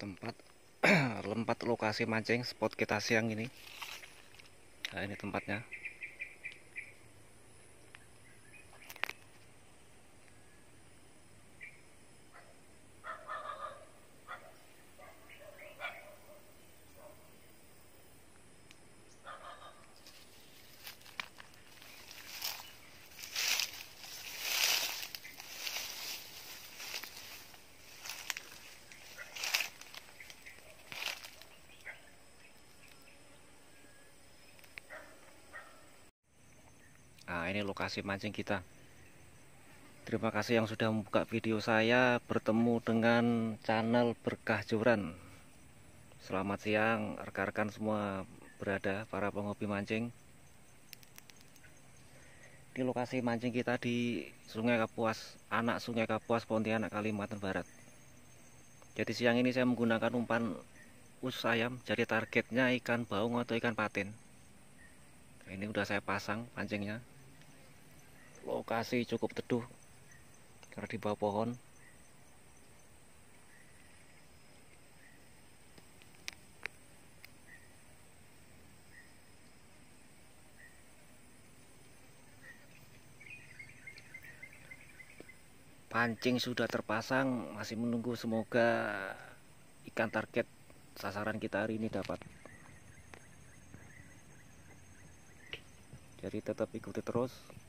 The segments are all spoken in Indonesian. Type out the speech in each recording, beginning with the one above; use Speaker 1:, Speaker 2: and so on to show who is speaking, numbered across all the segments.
Speaker 1: tempat tempat lokasi mancing spot kita siang ini. Nah, ini tempatnya. Nah, ini lokasi mancing kita. Terima kasih yang sudah membuka video saya bertemu dengan channel Berkah Joran. Selamat siang rekan-rekan semua berada, para penghobi mancing. Ini lokasi mancing kita di Sungai Kapuas, anak Sungai Kapuas, Pontianak, Kalimantan Barat. Jadi siang ini saya menggunakan umpan usus ayam, jadi targetnya ikan baung atau ikan patin. Ini udah saya pasang pancingnya. Lokasi cukup teduh karena di bawah pohon. Pancing sudah terpasang, masih menunggu, semoga ikan target sasaran kita hari ini dapat. Jadi tetap ikuti terus.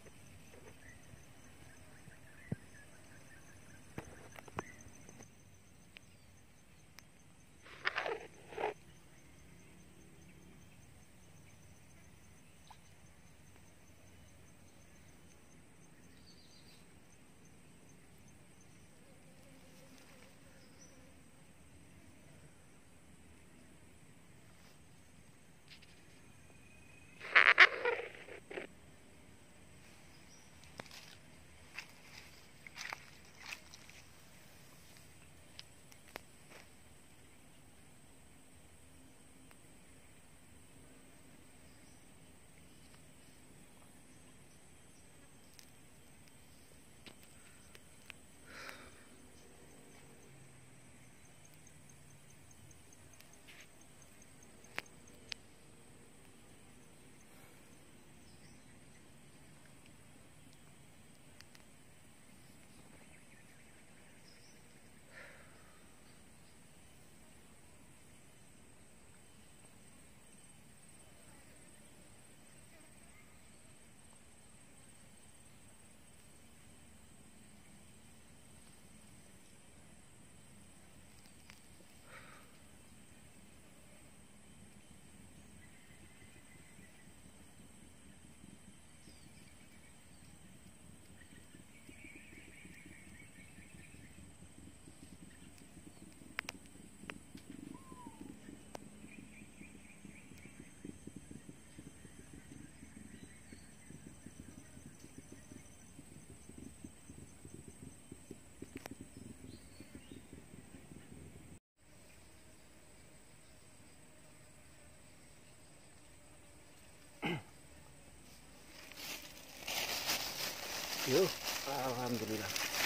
Speaker 1: Yuk, alhamdulillah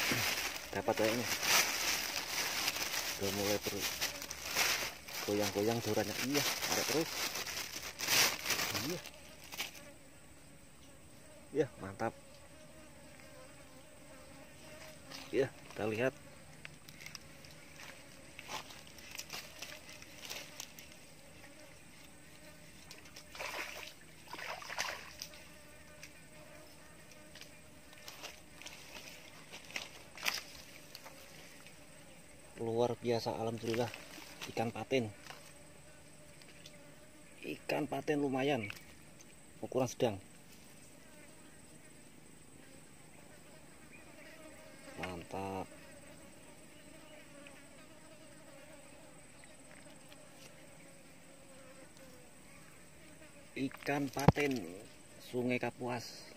Speaker 1: dapat kayaknya. Udah mulai goyang-goyang jorannya. Iya, tarik terus. Iya. Iya, mantap. Iya, kita lihat. Luar biasa, alhamdulillah. Ikan patin lumayan, ukuran sedang. Mantap. Ikan patin Sungai Kapuas.